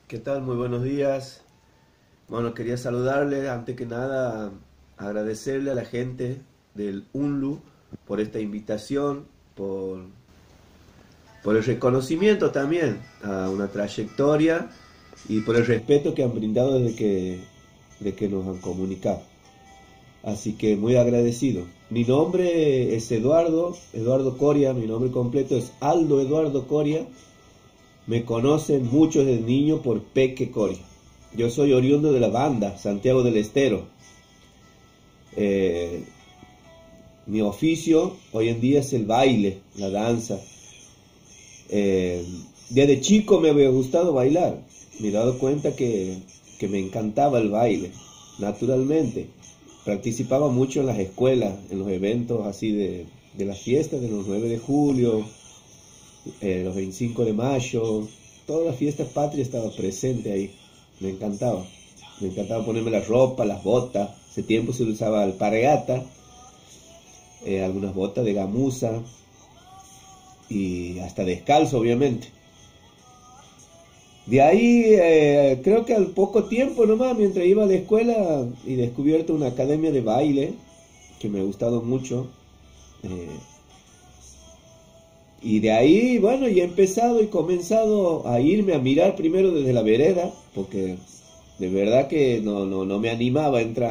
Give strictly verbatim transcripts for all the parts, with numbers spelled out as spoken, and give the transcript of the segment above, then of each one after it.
¿Qué tal? Muy buenos días. Bueno, quería saludarle, antes que nada, agradecerle a la gente del UNLU por esta invitación, por, por el reconocimiento también a una trayectoria y por el respeto que han brindado desde que, de que nos han comunicado. Así que muy agradecido. Mi nombre es Eduardo, Eduardo Coria, mi nombre completo es Aldo Eduardo Coria. Me conocen muchos desde niño por Peque Coria. Yo soy oriundo de la Banda, Santiago del Estero. Eh, mi oficio hoy en día es el baile, la danza. Eh, desde chico me había gustado bailar. Me he dado cuenta que, que me encantaba el baile, naturalmente. Participaba mucho en las escuelas, en los eventos así de, de las fiestas de los nueve de julio, eh, los veinticinco de mayo, todas las fiestas patrias estaba presente ahí. Me encantaba. Me encantaba ponerme la ropa, las botas. Hace tiempo se usaba alpargata, eh, algunas botas de gamuza y hasta descalzo, obviamente. De ahí, eh, creo que al poco tiempo nomás, mientras iba a la escuela, y descubierto una academia de baile que me ha gustado mucho. Eh, y de ahí, bueno, y he empezado y comenzado a irme a mirar primero desde la vereda, porque de verdad que no, no, no me animaba a entrar.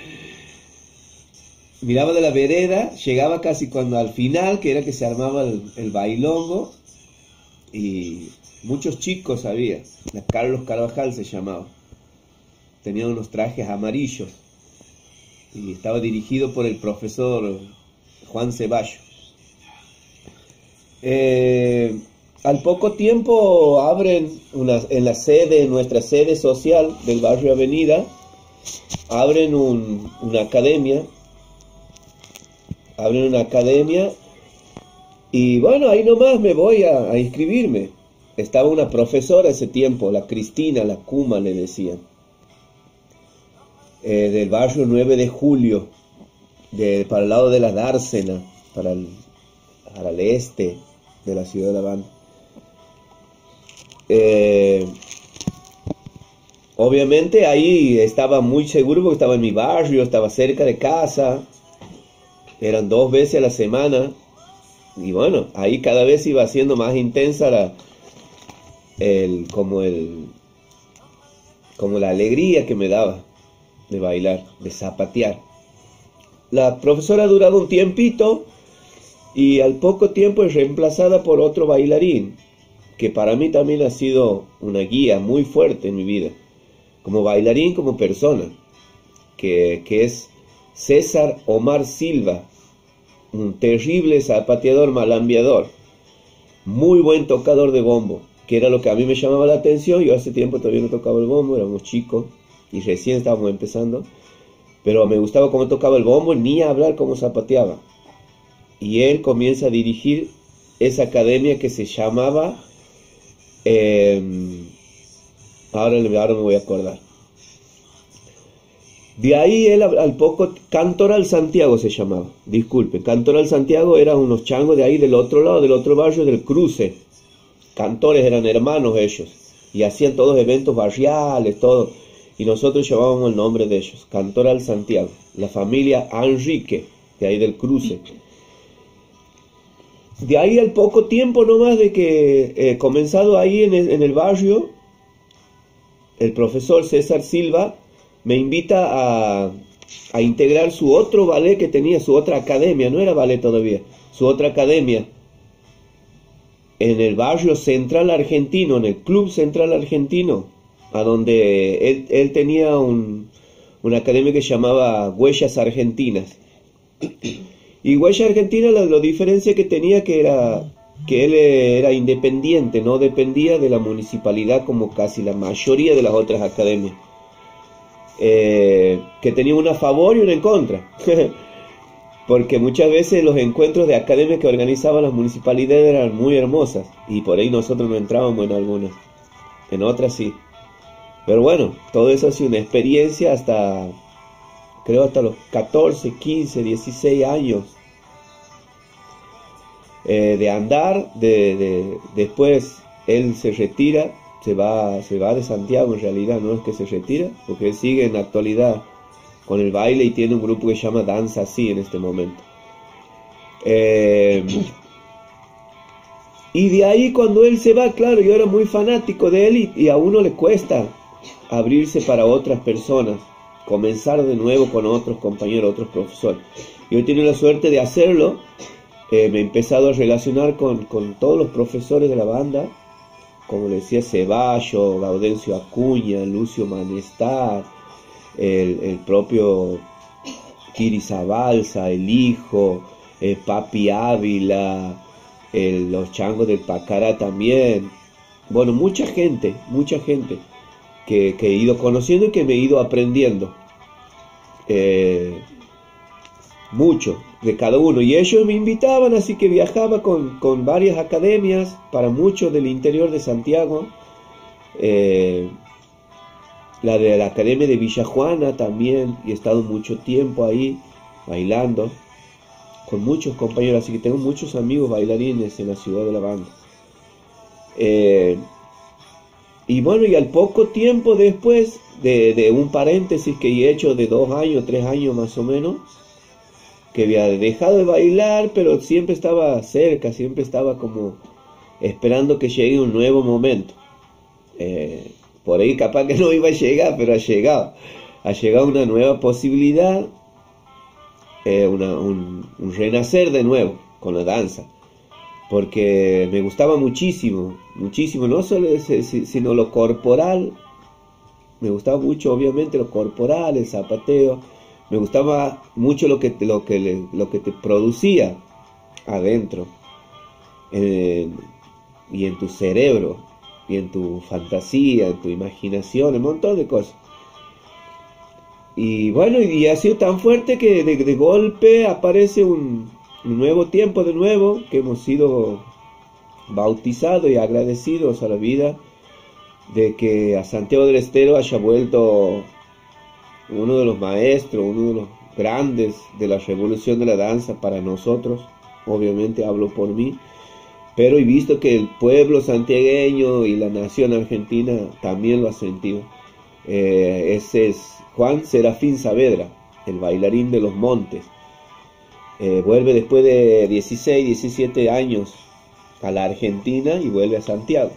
Miraba de la vereda, llegaba casi cuando al final, que era que se armaba el, el bailongo, y muchos chicos había. Carlos Carvajal se llamaba. Tenía unos trajes amarillos y estaba dirigido por el profesor Juan Ceballos. Eh, al poco tiempo abren una, en la sede, en nuestra sede social del barrio Avenida, abren un, una academia, abren una academia y bueno, ahí nomás me voy a, a inscribirme. Estaba una profesora ese tiempo, la Cristina, la Cuma le decían, eh, del barrio nueve de julio, de, para el lado de la Dársena, para el, para el este de la ciudad de La Banda. Eh, obviamente ahí estaba muy seguro porque estaba en mi barrio, estaba cerca de casa, eran dos veces a la semana, y bueno, ahí cada vez iba siendo más intensa la, el, como el, como la alegría que me daba de bailar, de zapatear. La profesora ha durado un tiempito, y al poco tiempo es reemplazada por otro bailarín, que para mí también ha sido una guía muy fuerte en mi vida, como bailarín, como persona, que, que es César Omar Silva, un terrible zapateador malambiador, muy buen tocador de bombo, que era lo que a mí me llamaba la atención. Yo hace tiempo todavía no tocaba el bombo, éramos chicos y recién estábamos empezando, pero me gustaba cómo tocaba el bombo, ni hablar cómo zapateaba. Y él comienza a dirigir esa academia que se llamaba, eh, ahora, ahora me voy a acordar. De ahí él al poco, Cantoral Santiago se llamaba, disculpe, Cantoral Santiago eran unos changos de ahí del otro lado, del otro barrio, del cruce. Cantores, eran hermanos ellos, y hacían todos eventos barriales, todo, y nosotros llamábamos el nombre de ellos, Cantoral Santiago, la familia Enrique, de ahí del cruce. De ahí al poco tiempo nomás de que he eh, comenzado ahí en el, en el barrio, el profesor César Silva me invita a, a integrar su otro ballet que tenía, su otra academia, no era ballet todavía, su otra academia, en el barrio Central Argentino, en el Club Central Argentino, a donde él, él tenía un, una academia que se llamaba Huellas Argentinas. Y Huellas Argentinas, lo, lo diferencia que tenía que era que él era independiente, no dependía de la municipalidad como casi la mayoría de las otras academias, eh, que tenía una a favor y una en contra. Porque muchas veces los encuentros de academias que organizaban las municipalidades eran muy hermosas, y por ahí nosotros no entrábamos en algunas, en otras sí. Pero bueno, todo eso ha sido una experiencia hasta, creo hasta los catorce, quince, dieciséis años, eh, de andar, de, de, después él se retira se va, se va de Santiago en realidad, no es que se retira, porque él sigue en la actualidad con el baile y tiene un grupo que se llama Danza Así en este momento. Eh, y de ahí cuando él se va, claro, yo era muy fanático de él y, y a uno le cuesta abrirse para otras personas, comenzar de nuevo con otros compañeros, otros profesores. Yo he tenido la suerte de hacerlo, eh, me he empezado a relacionar con, con todos los profesores de la banda, como le decía, Ceballo, Gaudencio Acuña, Lucio Manestad, el, el propio Kiri Zabalza, el hijo, eh, Papi Ávila, el, los changos del Pacará también. Bueno, mucha gente, mucha gente que, que he ido conociendo y que me he ido aprendiendo. Eh, mucho de cada uno. Y ellos me invitaban, así que viajaba con, con varias academias, para muchos del interior de Santiago. Eh, la de la Academia de Villajuana también, y he estado mucho tiempo ahí bailando con muchos compañeros, así que tengo muchos amigos bailarines en la ciudad de la banda. Eh, y bueno, y al poco tiempo después de, de un paréntesis que he hecho de dos años, tres años más o menos, que había dejado de bailar, pero siempre estaba cerca, siempre estaba como esperando que llegue un nuevo momento. Eh, por ahí capaz que no iba a llegar, pero ha llegado. Ha llegado una nueva posibilidad, eh, una, un, un renacer de nuevo con la danza. Porque me gustaba muchísimo, muchísimo, no solo ese, sino lo corporal. Me gustaba mucho, obviamente, lo corporal, el zapateo. Me gustaba mucho lo que te, lo que le, lo que te producía adentro, en, y en tu cerebro, y en tu fantasía, en tu imaginación, un montón de cosas. Y bueno, y ha sido tan fuerte que de, de golpe aparece un, un nuevo tiempo de nuevo, que hemos sido bautizados y agradecidos a la vida de que a Santiago del Estero haya vuelto uno de los maestros, uno de los grandes de la revolución de la danza para nosotros. Obviamente hablo por mí, pero he visto que el pueblo santiagueño y la nación argentina también lo ha sentido. Eh, ese es Juan Serafín Saavedra, el bailarín de los Montes. Eh, vuelve después de dieciséis, diecisiete años a la Argentina y vuelve a Santiago.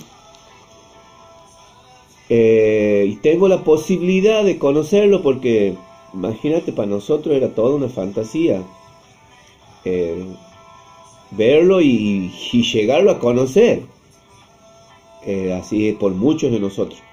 Eh, y tengo la posibilidad de conocerlo porque, imagínate, para nosotros era toda una fantasía eh, verlo y, y llegarlo a conocer, eh, así por muchos de nosotros.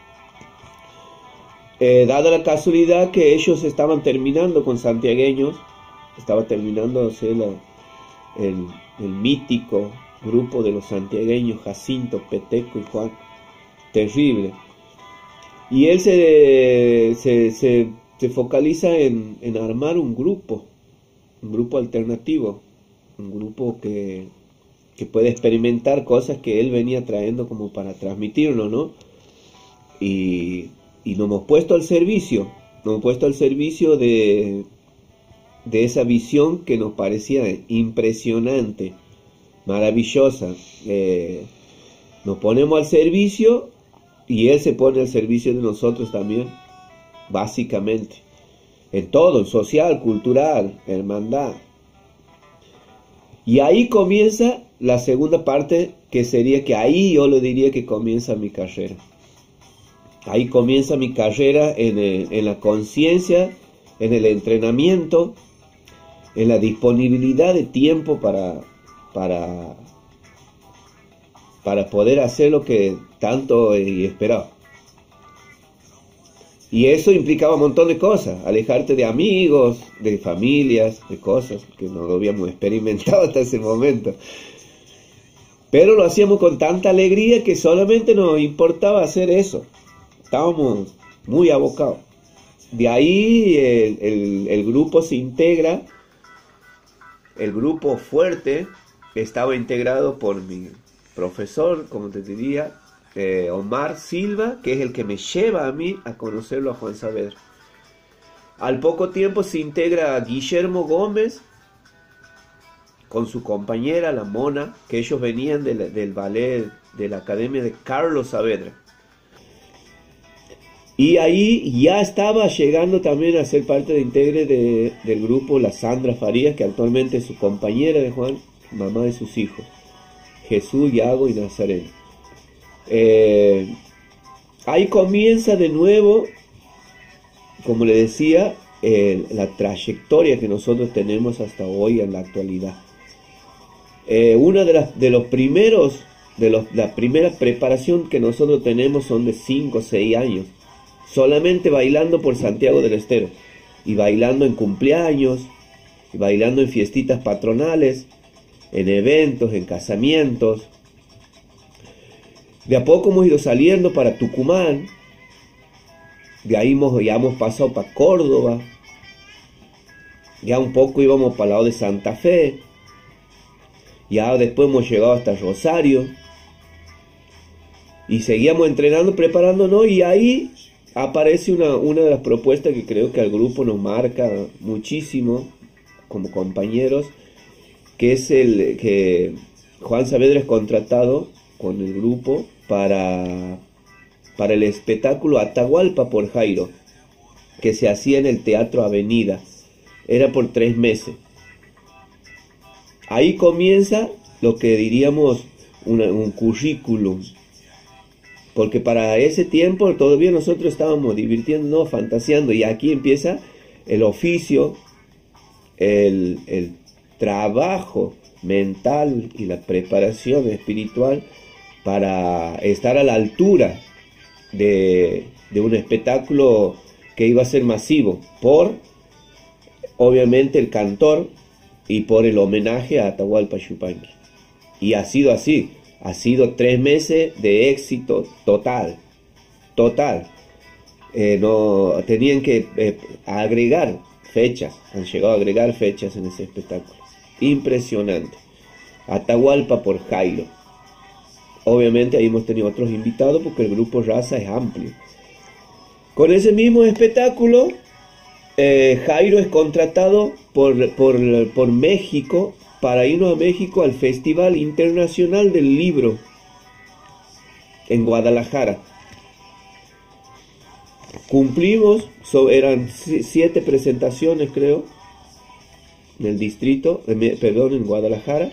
Eh, dada la casualidad que ellos estaban terminando con santiagueños, estaba terminando la, el, el mítico grupo de los santiagueños, Jacinto, Peteco y Juan, terrible. Y él se, se, se, se focaliza en, en armar un grupo, un grupo alternativo, un grupo que, que puede experimentar cosas que él venía trayendo como para transmitirlo, ¿no? Y, y nos hemos puesto al servicio, nos hemos puesto al servicio de, de esa visión que nos parecía impresionante, maravillosa. Eh, nos ponemos al servicio y él se pone al servicio de nosotros también, básicamente, en todo, en social, cultural, hermandad. Y ahí comienza la segunda parte, que sería que ahí yo le diría que comienza mi carrera. Ahí comienza mi carrera en, el, en la conciencia, en el entrenamiento, en la disponibilidad de tiempo para, para, para poder hacer lo que tanto he esperado. Y eso implicaba un montón de cosas, alejarte de amigos, de familias, de cosas que no lo habíamos experimentado hasta ese momento. Pero lo hacíamos con tanta alegría que solamente nos importaba hacer eso. Estábamos muy abocados. De ahí el, el, el grupo se integra, el grupo fuerte estaba integrado por mi profesor, como te diría, eh, Omar Silva, que es el que me lleva a mí a conocerlo a Juan Saavedra. Al poco tiempo se integra Guillermo Gómez, con su compañera, la Mona, que ellos venían de la, del ballet de la Academia de Carlos Saavedra. Y ahí ya estaba llegando también a ser parte de integre de, del grupo la Sandra Farías, que actualmente es su compañera de Juan, mamá de sus hijos, Jesús, Yago y Nazareno. Eh, ahí comienza de nuevo, como le decía, eh, la trayectoria que nosotros tenemos hasta hoy en la actualidad. Eh, una de las de los primeros, de los, la primera preparación que nosotros tenemos son de cinco o seis años. Solamente bailando por Santiago del Estero, y bailando en cumpleaños, y bailando en fiestitas patronales, en eventos, en casamientos. De a poco hemos ido saliendo para Tucumán, de ahí hemos, ya hemos pasado para Córdoba, ya un poco íbamos para el lado de Santa Fe, ya después hemos llegado hasta Rosario, y seguíamos entrenando, preparándonos, y ahí aparece una, una de las propuestas que creo que al grupo nos marca muchísimo como compañeros, que es el que Juan Saavedra es contratado con el grupo para, para el espectáculo Atahualpa por Jairo, que se hacía en el Teatro Avenida. Era por tres meses. Ahí comienza lo que diríamos una, un currículum, porque para ese tiempo todavía nosotros estábamos divirtiéndonos, fantaseando, y aquí empieza el oficio, el, el trabajo mental y la preparación espiritual para estar a la altura de, de un espectáculo que iba a ser masivo, por obviamente el cantor y por el homenaje a Atahualpa Yupanqui. Y ha sido así. Ha sido tres meses de éxito total, total. Eh, no, tenían que eh, agregar fechas, han llegado a agregar fechas en ese espectáculo. Impresionante. Atahualpa por Jairo. Obviamente ahí hemos tenido otros invitados porque el grupo Raza es amplio. Con ese mismo espectáculo, eh, Jairo es contratado por, por, por México, para irnos a México al Festival Internacional del Libro en Guadalajara. Cumplimos, so, eran siete presentaciones creo, en el distrito, eh, perdón, en Guadalajara.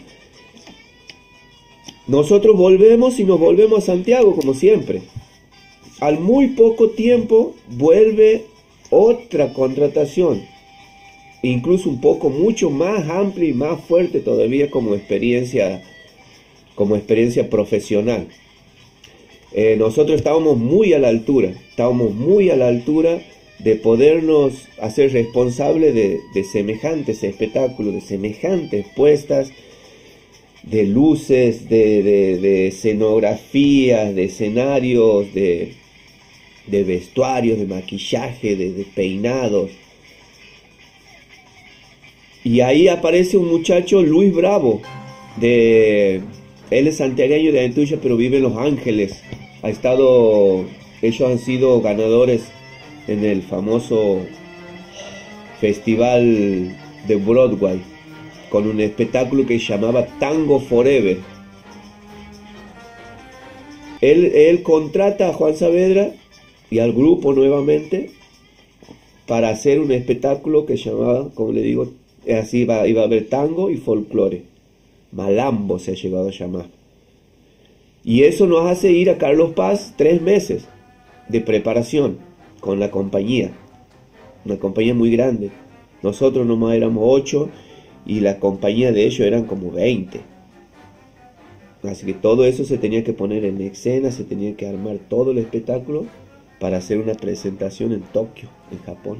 Nosotros volvemos y nos volvemos a Santiago como siempre. Al muy poco tiempo vuelve otra contratación, incluso un poco mucho más amplia y más fuerte todavía como experiencia, como experiencia profesional. Eh, nosotros estábamos muy a la altura, estábamos muy a la altura de podernos hacer responsables de, de semejantes espectáculos, de semejantes puestas, de luces, de, de, de escenografías, de escenarios, de, de vestuarios, de maquillaje, de, de peinados. Y ahí aparece un muchacho, Luis Bravo, de, él es santiagueño de Antuya, pero vive en Los Ángeles. Ha estado, ellos han sido ganadores en el famoso festival de Broadway, con un espectáculo que se llamaba Tango Forever. Él, él contrata a Juan Saavedra y al grupo nuevamente para hacer un espectáculo que se llamaba, como le digo, así iba, iba a haber tango y folclore. Malambo se ha llegado a llamar. Y eso nos hace ir a Carlos Paz tres meses de preparación con la compañía. Una compañía muy grande. Nosotros nomás éramos ocho y la compañía de ellos eran como veinte. Así que todo eso se tenía que poner en escena, se tenía que armar todo el espectáculo para hacer una presentación en Tokio, en Japón.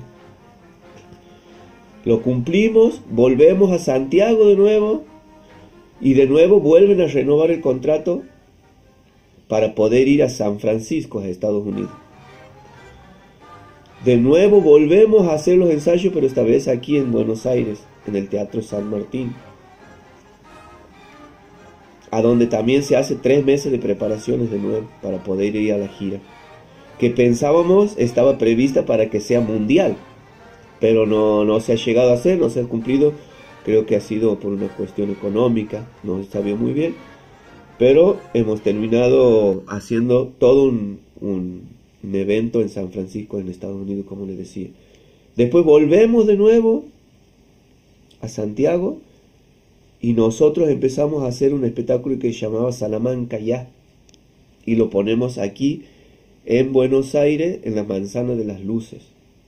Lo cumplimos, volvemos a Santiago de nuevo y de nuevo vuelven a renovar el contrato para poder ir a San Francisco, a Estados Unidos. De nuevo volvemos a hacer los ensayos, pero esta vez aquí en Buenos Aires, en el Teatro San Martín, a donde también se hace tres meses de preparaciones de nuevo para poder ir a la gira, que pensábamos estaba prevista para que sea mundial, pero no, no se ha llegado a hacer, no se ha cumplido Creo que ha sido por una cuestión económica, no se sabía muy bien, pero hemos terminado haciendo todo un, un, un evento en San Francisco, en Estados Unidos, como les decía. Después volvemos de nuevo a Santiago y nosotros empezamos a hacer un espectáculo que se llamaba Salamanca Ya, y lo ponemos aquí en Buenos Aires, en la Manzana de las Luces.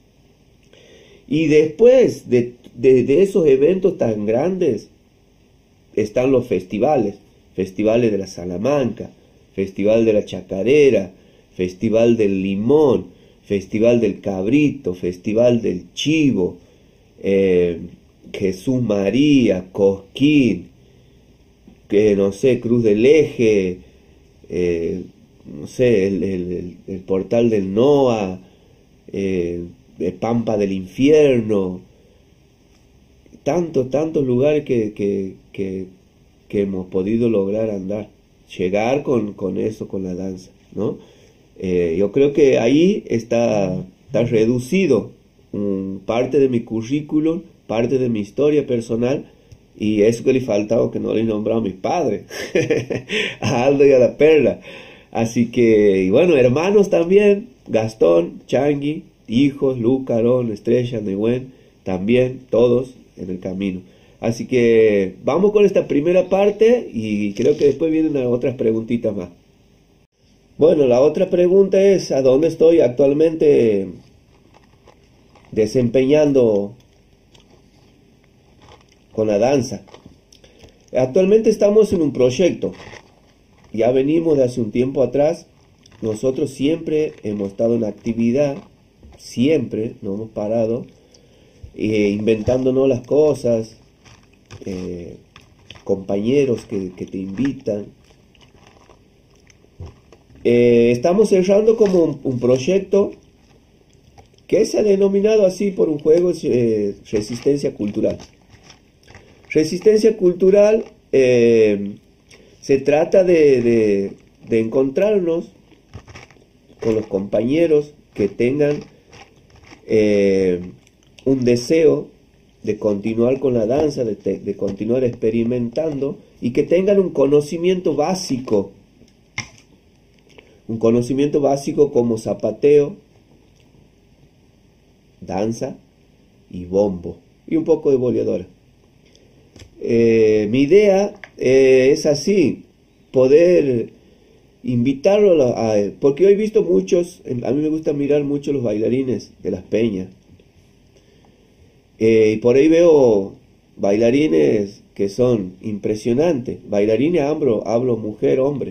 Y después de, de, de esos eventos tan grandes están los festivales, festivales de la Salamanca, Festival de la Chacarera, Festival del Limón, Festival del Cabrito, Festival del Chivo, eh, Jesús María, Cosquín, que no sé, Cruz del Eje, eh, no sé, el, el, el Portal del Noa, eh, Pampa del Infierno, tantos, tantos lugares que, que, que, que hemos podido lograr andar, llegar con, con eso, con la danza, ¿no? Eh, yo creo que ahí está, está reducido um, parte de mi currículum, parte de mi historia personal, y eso que le faltaba, que no le he nombrado a mis padres, a Aldo y a la Perla. Así que, y bueno, hermanos también, Gastón, Changui, hijos, Luca, Aarón, Estrella, Nehuen, también, todos en el camino. Así que vamos con esta primera parte y creo que después vienen otras preguntitas más. Bueno, la otra pregunta es, ¿a dónde estoy actualmente desempeñando con la danza? Actualmente estamos en un proyecto, ya venimos de hace un tiempo atrás, nosotros siempre hemos estado en actividad, siempre, no hemos parado, eh, inventándonos las cosas, eh, compañeros que, que te invitan. Eh, estamos cerrando como un, un proyecto que se ha denominado así por un juego, eh, Resistencia Cultural. Resistencia Cultural eh, se trata de, de, de encontrarnos con los compañeros que tengan eh, un deseo de continuar con la danza, de, de continuar experimentando y que tengan un conocimiento básico, un conocimiento básico como zapateo, danza y bombo y un poco de boleadora. Eh, mi idea eh, es así, poder invitarlo a, a, porque yo he visto muchos, a mí me gusta mirar mucho los bailarines de las peñas, eh, y por ahí veo bailarines que son impresionantes, bailarines hablo, hablo mujer, hombre,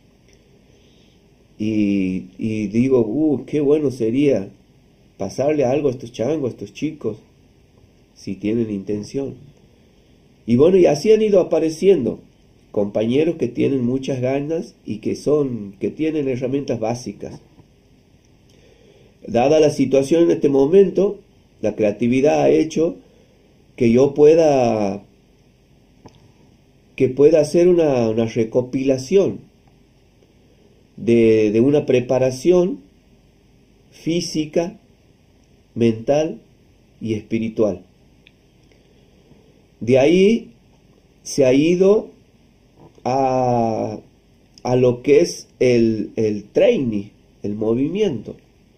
y, y digo, uh, qué bueno sería pasarle algo a estos changos, a estos chicos, si tienen intención. Y bueno, y así han ido apareciendo compañeros que tienen muchas ganas y que son, que tienen herramientas básicas. Dada la situación en este momento, la creatividad ha hecho que yo pueda, que pueda hacer una, una recopilación de, de una preparación física, mental y espiritual. De ahí se ha ido a, a lo que es el, el training, el movimiento.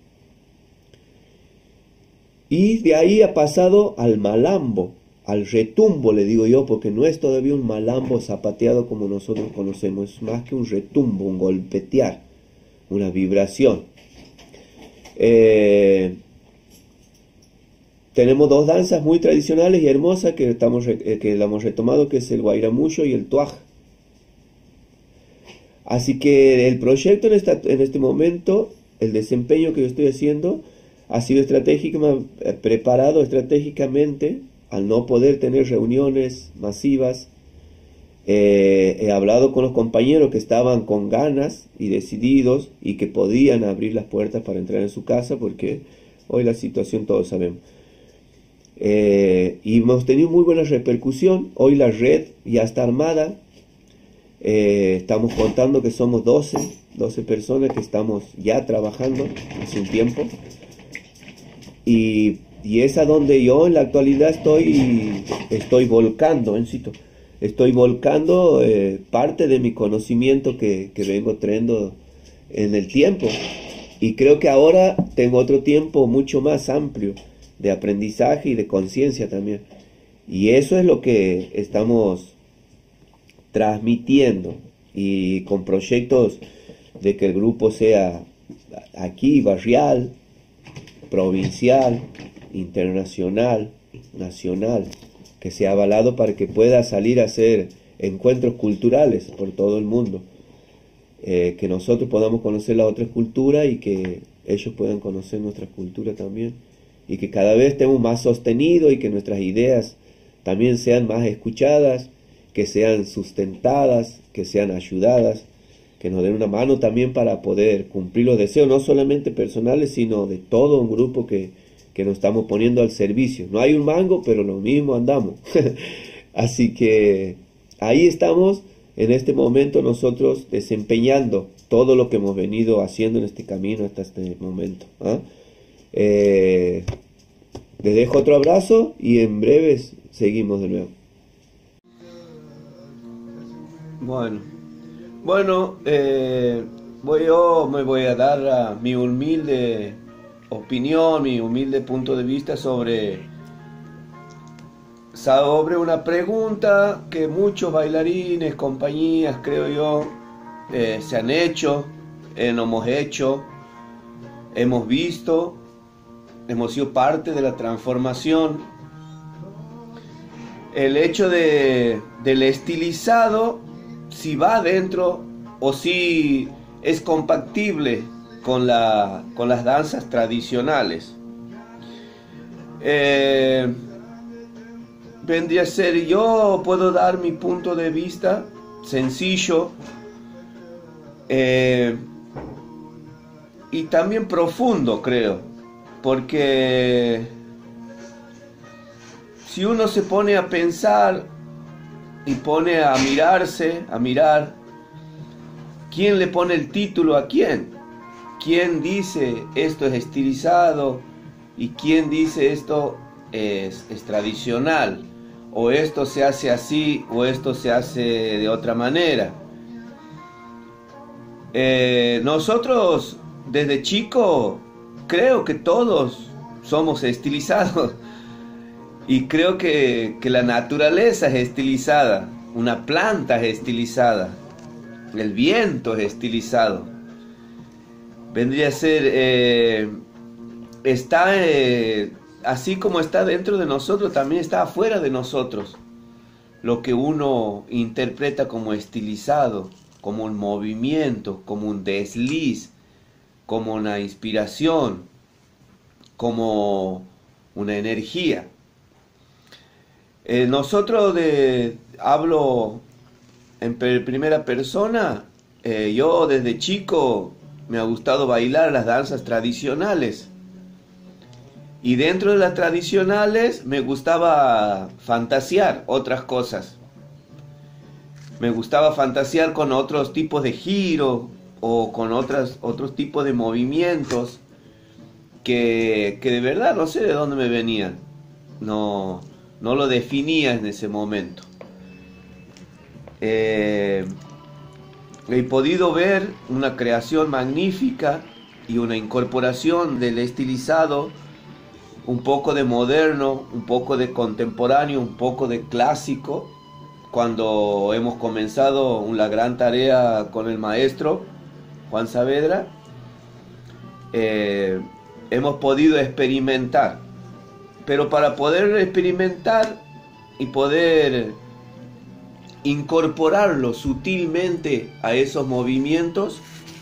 Y de ahí ha pasado al malambo, al retumbo, le digo yo, porque no es todavía un malambo zapateado como nosotros conocemos, es más que un retumbo, un golpetear, una vibración. Eh, Tenemos dos danzas muy tradicionales y hermosas que, estamos, que la hemos retomado, que es el guairamuyo y el tuaj. Así que el proyecto en, esta, en este momento, el desempeño que yo estoy haciendo, ha sido estratégicamente, preparado estratégicamente, al no poder tener reuniones masivas. Eh, he hablado con los compañeros que estaban con ganas y decididos y que podían abrir las puertas para entrar en su casa, porque hoy la situación todos sabemos. Eh, y hemos tenido muy buena repercusión. Hoy la red ya está armada, eh, estamos contando que somos doce, doce personas que estamos ya trabajando hace un tiempo, y y es a donde yo en la actualidad estoy, estoy volcando, Encito, estoy volcando eh, parte de mi conocimiento que, que vengo trayendo en el tiempo. Y creo que ahora tengo otro tiempo mucho más amplio de aprendizaje y de conciencia también. Y eso es lo que estamos transmitiendo, y con proyectos de que el grupo sea aquí barrial, provincial, internacional, nacional, que sea avalado para que pueda salir a hacer encuentros culturales por todo el mundo, eh, que nosotros podamos conocer las otras culturas y que ellos puedan conocer nuestra cultura también, y que cada vez estemos más sostenidos y que nuestras ideas también sean más escuchadas, que sean sustentadas, que sean ayudadas, que nos den una mano también para poder cumplir los deseos, no solamente personales, sino de todo un grupo que, que nos estamos poniendo al servicio. No hay un mango, pero lo mismo andamos. Así que ahí estamos en este momento nosotros desempeñando todo lo que hemos venido haciendo en este camino hasta este momento. ¿Ah? Eh, les dejo otro abrazo y en breves seguimos de nuevo. Bueno, bueno, eh, voy, yo me voy a dar uh, mi humilde opinión, mi humilde punto de vista sobre, sobre una pregunta que muchos bailarines, compañías, creo yo, eh, se han hecho, eh, nos hemos hecho, hemos visto, hemos sido parte de la transformación. El hecho de, del estilizado, si va adentro o si es compatible con, la, con las danzas tradicionales. Eh, vendría a ser, yo puedo dar mi punto de vista sencillo eh, y también profundo, creo, porque si uno se pone a pensar y pone a mirarse, a mirar, ¿quién le pone el título a quién? ¿Quién dice esto es estilizado? ¿Y quién dice esto es, es tradicional? ¿O esto se hace así o esto se hace de otra manera? Eh, nosotros desde chico creo que todos somos estilizados. Y creo que, que la naturaleza es estilizada, una planta es estilizada, el viento es estilizado. Vendría a ser, eh, está, eh, así como está dentro de nosotros, también está afuera de nosotros. Lo que uno interpreta como estilizado, como un movimiento, como un desliz, como una inspiración, como una energía. Eh, nosotros de, hablo en primera persona, eh, yo desde chico me ha gustado bailar las danzas tradicionales, y dentro de las tradicionales me gustaba fantasear otras cosas, me gustaba fantasear con otros tipos de giro o con otras, otros tipos de movimientos que, que de verdad no sé de dónde me venían, no... No lo definía en ese momento. Eh, he podido ver una creación magnífica y una incorporación del estilizado, un poco de moderno, un poco de contemporáneo, un poco de clásico, cuando hemos comenzado la gran tarea con el maestro Juan Saavedra. Eh, hemos podido experimentar. Pero para poder experimentar y poder incorporarlo sutilmente a esos movimientos,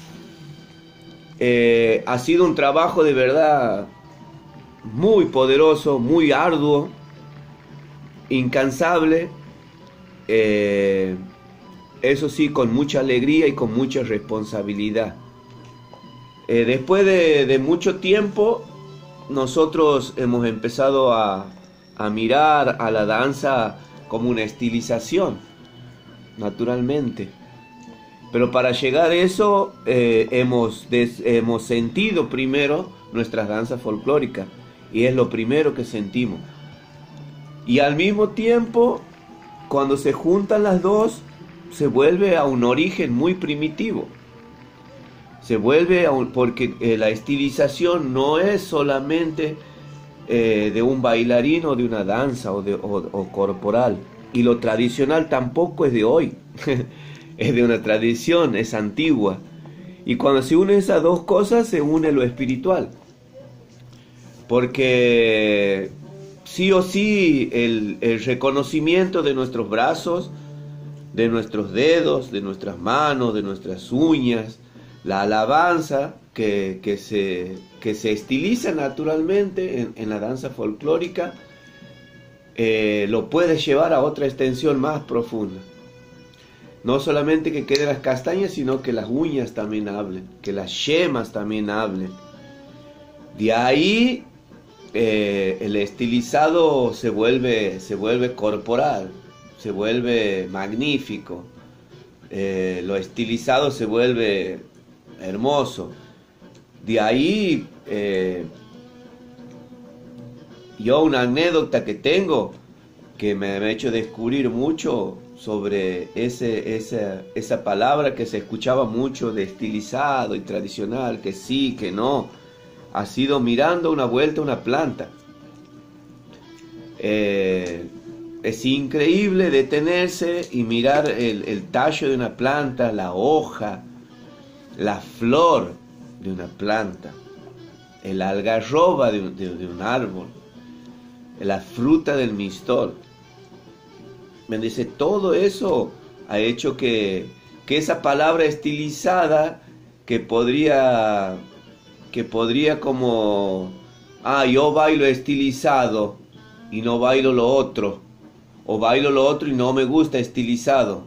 eh, ha sido un trabajo de verdad muy poderoso, muy arduo, incansable, eh, eso sí, con mucha alegría y con mucha responsabilidad. Eh, después de, de mucho tiempo, nosotros hemos empezado a, a mirar a la danza como una estilización, naturalmente. Pero para llegar a eso eh, hemos, des, hemos sentido primero nuestras danzas folclóricas y es lo primero que sentimos. Y al mismo tiempo, cuando se juntan las dos, se vuelve a un origen muy primitivo. Se vuelve a un, porque eh, la estilización no es solamente eh, de un bailarín o de una danza o, de, o, o corporal. Y lo tradicional tampoco es de hoy. Es de una tradición, es antigua. Y cuando se unen esas dos cosas, se une lo espiritual. Porque sí o sí el, el reconocimiento de nuestros brazos, de nuestros dedos, de nuestras manos, de nuestras uñas, la alabanza que, que, se, que se estiliza naturalmente en, en la danza folclórica, eh, lo puede llevar a otra extensión más profunda. No solamente que queden las castañas, sino que las uñas también hablen, que las yemas también hablen. De ahí eh, el estilizado se vuelve, se vuelve corporal, se vuelve magnífico. Eh, lo estilizado se vuelve hermoso. De ahí eh, yo una anécdota que tengo que me, me ha hecho descubrir mucho sobre ese, esa, esa palabra que se escuchaba mucho de estilizado y tradicional, que sí, que no, ha sido mirando una vuelta a una planta. Eh, es increíble detenerse y mirar el, el tallo de una planta, la hoja, la flor de una planta, el algarroba de, de, de un árbol, la fruta del mistor. Me dice, todo eso ha hecho que, que esa palabra estilizada, que podría, que podría como, ah, yo bailo estilizado y no bailo lo otro, o bailo lo otro y no me gusta estilizado.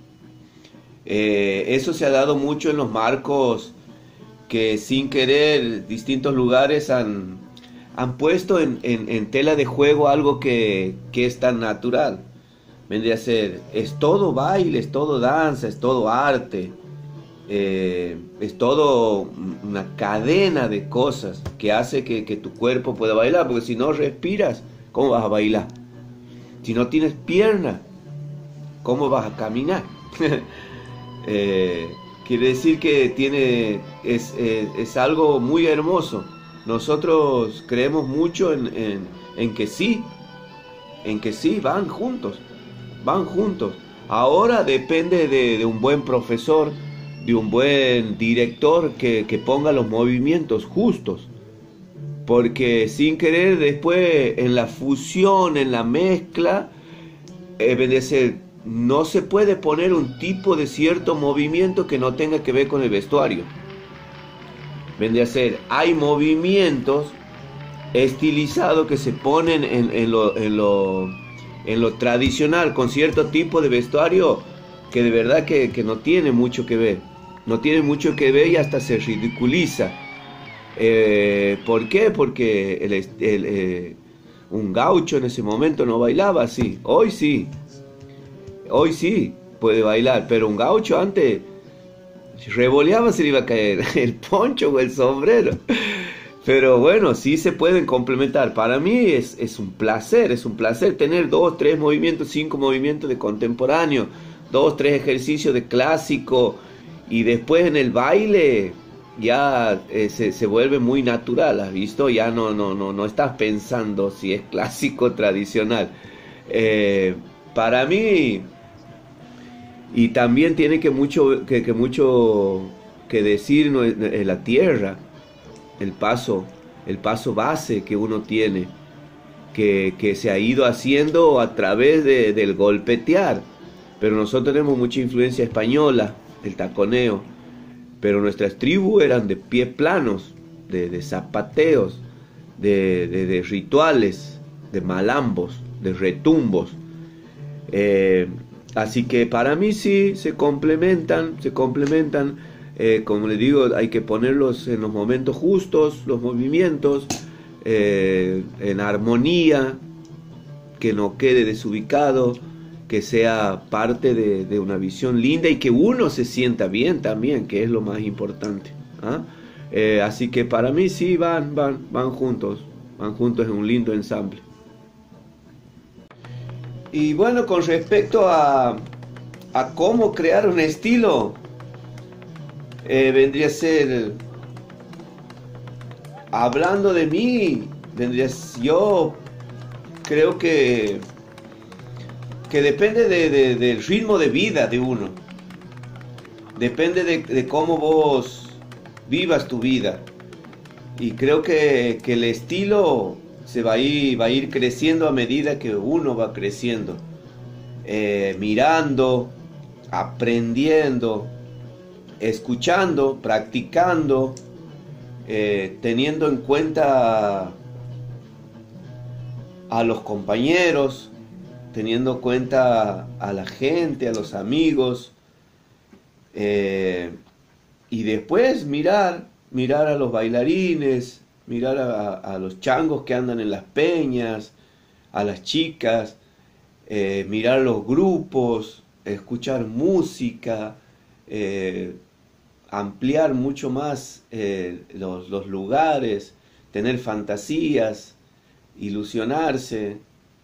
Eh, eso se ha dado mucho en los marcos que sin querer distintos lugares han, han puesto en, en, en tela de juego algo que, que es tan natural. Vendría a ser, es todo baile, es todo danza, es todo arte, eh, es todo una cadena de cosas que hace que, que tu cuerpo pueda bailar, porque si no respiras, ¿cómo vas a bailar? Si no tienes pierna, ¿cómo vas a caminar? eh, quiere decir que tiene, es, es, es algo muy hermoso. Nosotros creemos mucho en, en, en que sí, en que sí, van juntos. Van juntos. Ahora depende de, de un buen profesor, de un buen director que, que ponga los movimientos justos. Porque sin querer después en la fusión, en la mezcla, eh, no se puede poner un tipo de cierto movimiento que no tenga que ver con el vestuario. Vendría a ser, hay movimientos estilizados que se ponen en, en lo... En lo en lo tradicional, con cierto tipo de vestuario que de verdad que, que no tiene mucho que ver, no tiene mucho que ver y hasta se ridiculiza. Eh, ¿Por qué? Porque el, el, eh, un gaucho en ese momento no bailaba así. Hoy sí, hoy sí puede bailar, pero un gaucho antes revoleaba, se le iba a caer el poncho o el sombrero. Pero bueno, sí se pueden complementar. Para mí es, es un placer, es un placer tener dos, tres movimientos, cinco movimientos de contemporáneo, dos, tres ejercicios de clásico, y después en el baile ya eh, se, se vuelve muy natural, ¿has visto? Ya no, no, no, no estás pensando si es clásico o tradicional. Eh, para mí, y también tiene que mucho que, que, mucho que decir no, en la tierra. El paso, el paso base que uno tiene, que, que se ha ido haciendo a través de, del golpetear. Pero nosotros tenemos mucha influencia española, el taconeo. Pero nuestras tribus eran de pies planos, de, de zapateos, de, de, de rituales, de malambos, de retumbos. Eh, así que para mí sí se complementan, se complementan. Eh, como les digo, hay que ponerlos en los momentos justos, los movimientos, eh, en armonía, que no quede desubicado, que sea parte de, de una visión linda y que uno se sienta bien también, que es lo más importante. ¿Ah? Eh, así que para mí sí van, van, van juntos. van juntos en un lindo ensamble. Y bueno, con respecto a, a cómo crear un estilo, eh, vendría a ser, hablando de mí, vendría, yo creo que, que depende de, de, del ritmo de vida de uno, depende de, de cómo vos vivas tu vida. Y creo que, que el estilo se va a ir, va a ir creciendo a medida que uno va creciendo, eh, mirando, aprendiendo, escuchando, practicando, eh, teniendo en cuenta a los compañeros, teniendo en cuenta a la gente, a los amigos, eh, y después mirar, mirar a los bailarines, mirar a, a los changos que andan en las peñas, a las chicas, eh, mirar los grupos, escuchar música, eh, ampliar mucho más eh, los, los lugares, tener fantasías, ilusionarse.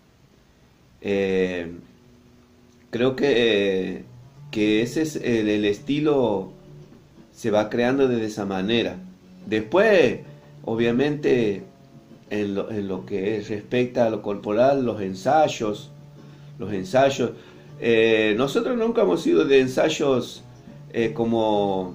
Eh, creo que, que ese es el, el estilo, se va creando de esa manera. Después, obviamente, en lo, en lo que respecta a lo corporal, los ensayos, los ensayos, eh, nosotros nunca hemos sido de ensayos eh, como,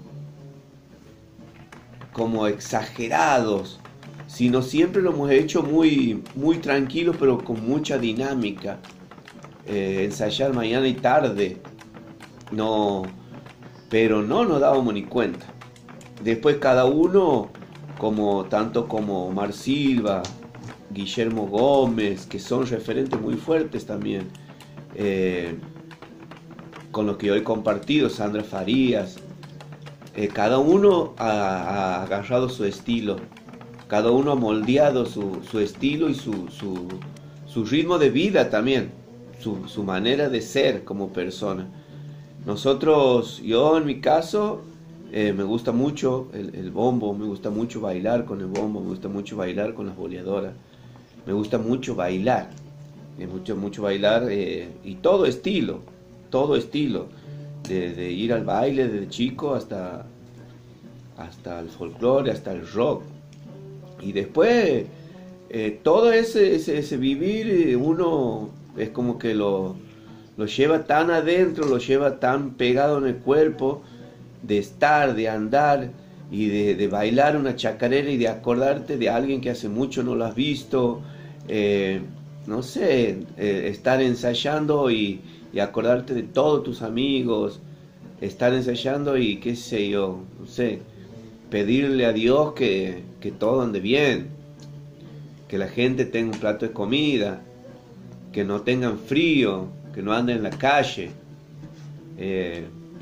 como exagerados, sino siempre lo hemos hecho muy, muy tranquilos, pero con mucha dinámica. Eh, ensayar mañana y tarde, no, pero no nos dábamos ni cuenta. Después cada uno, como tanto como Omar Silva, Guillermo Gómez, que son referentes muy fuertes también, eh, con los que hoy he compartido, Sandra Farías, eh, cada uno ha, ha agarrado su estilo, cada uno ha moldeado su, su estilo y su, su, su ritmo de vida también, su, su manera de ser como persona. Nosotros, yo en mi caso, eh, me gusta mucho el, el bombo, me gusta mucho bailar con el bombo, me gusta mucho bailar con las boleadoras, me gusta mucho bailar, me gusta mucho bailar eh, y todo estilo, todo estilo, de, de ir al baile desde chico hasta, hasta el folclore, hasta el rock. Y después, eh, todo ese, ese, ese vivir, uno es como que lo, lo lleva tan adentro, lo lleva tan pegado en el cuerpo, de estar, de andar y de, de bailar una chacarera y de acordarte de alguien que hace mucho no lo has visto, eh, no sé, eh, estar ensayando y, y acordarte de todos tus amigos, estar ensayando y qué sé yo, no sé, pedirle a Dios que, que todo ande bien, que la gente tenga un plato de comida, que no tengan frío, que no anden en la calle. Eh,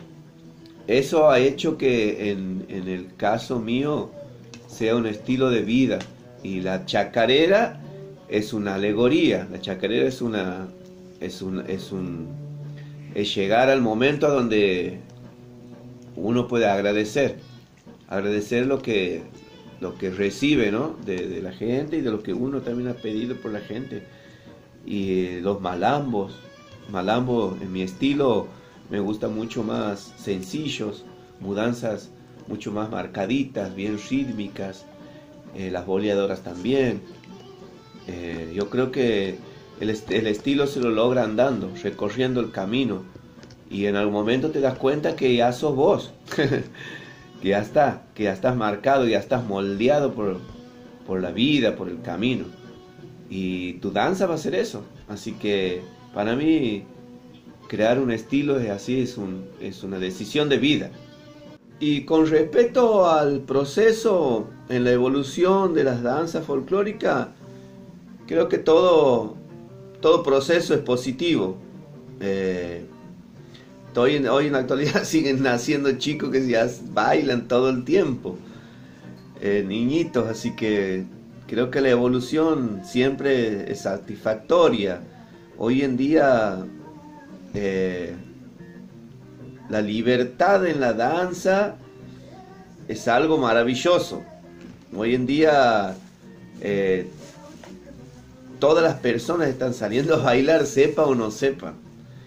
eso ha hecho que en, en el caso mío sea un estilo de vida, y la chacarera es una alegoría. La chacarera es una es un es un es llegar al momento a donde uno puede agradecer, agradecer lo que lo que recibe, ¿no? de, de la gente y de lo que uno también ha pedido por la gente. Y los malambos, malambos en mi estilo me gustan mucho más sencillos, mudanzas mucho más marcaditas, bien rítmicas, eh, las boleadoras también. Eh, yo creo que el, est el estilo se lo logra andando, recorriendo el camino, y en algún momento te das cuenta que ya sos vos, que ya está, que ya estás marcado, ya estás moldeado por, por la vida, por el camino. Y tu danza va a ser eso. Así que para mí crear un estilo es así, es, un, es una decisión de vida. Y con respecto al proceso en la evolución de las danzas folclóricas, creo que todo, todo proceso es positivo. Eh, hoy, en, hoy en la actualidad siguen naciendo chicos que ya bailan todo el tiempo, eh, niñitos, así que creo que la evolución siempre es satisfactoria. Hoy en día eh, la libertad en la danza es algo maravilloso. Hoy en día eh, todas las personas están saliendo a bailar, sepa o no sepa.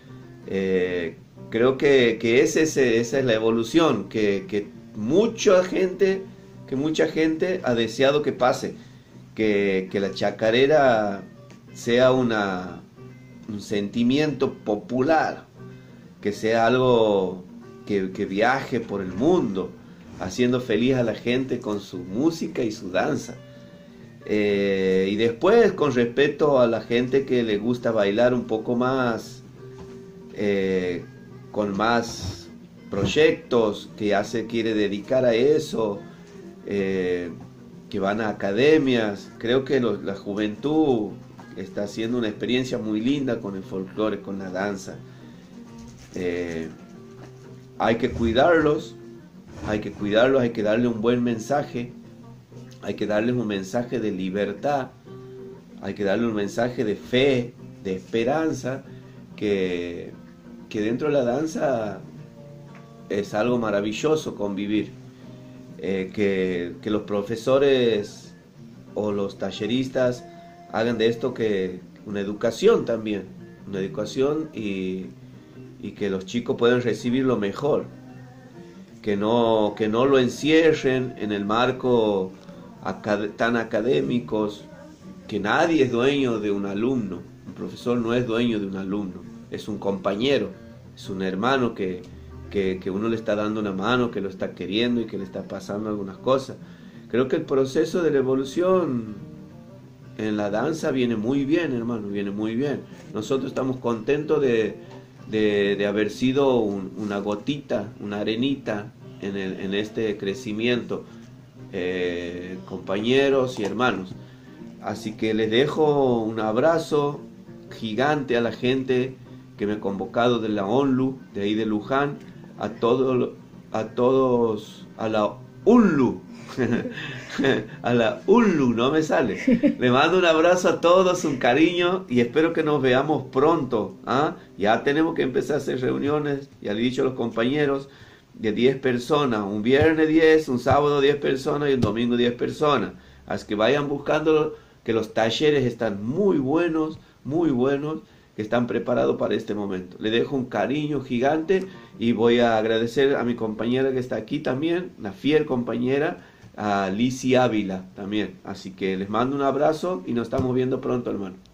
Eh, creo que, que ese, ese, esa es la evolución, que, que mucha gente, que mucha gente ha deseado que pase, que, que la chacarera sea una, un sentimiento popular, que sea algo que, que viaje por el mundo, haciendo feliz a la gente con su música y su danza. Eh, y después, con respecto a la gente que le gusta bailar un poco más, eh, con más proyectos, que ya se quiere dedicar a eso, eh, que van a academias, creo que lo, la juventud está haciendo una experiencia muy linda con el folclore, con la danza. Eh, hay que cuidarlos, hay que cuidarlos, hay que darle un buen mensaje, hay que darles un mensaje de libertad, hay que darle un mensaje de fe, de esperanza, que, que dentro de la danza es algo maravilloso convivir, eh, que, que los profesores o los talleristas hagan de esto que una educación también, una educación y, y que los chicos puedan recibir lo mejor, que no, que no lo encierren en el marco acad- tan académicos, que nadie es dueño de un alumno, un profesor no es dueño de un alumno, es un compañero, es un hermano que, que, que uno le está dando una mano, que lo está queriendo y que le está pasando algunas cosas. Creo que el proceso de la evolución en la danza viene muy bien, hermano, viene muy bien. Nosotros estamos contentos de, de, de haber sido un, una gotita, una arenita en, el, en este crecimiento, eh, compañeros y hermanos. Así que les dejo un abrazo gigante a la gente que me ha convocado de la ONLU, de ahí de Luján, a, todo, a todos, a la UNLU, a la UNLU, no me sale. Le mando un abrazo a todos, un cariño y espero que nos veamos pronto. ¿Ah? Ya tenemos que empezar a hacer reuniones, ya le he dicho a los compañeros, de diez personas, un viernes diez, un sábado diez personas y un domingo diez personas. Así que vayan buscando, que los talleres están muy buenos, muy buenos, que están preparados para este momento. Le dejo un cariño gigante y voy a agradecer a mi compañera que está aquí también, una fiel compañera, a Lizzy Ávila también. Así que les mando un abrazo y nos estamos viendo pronto, hermano.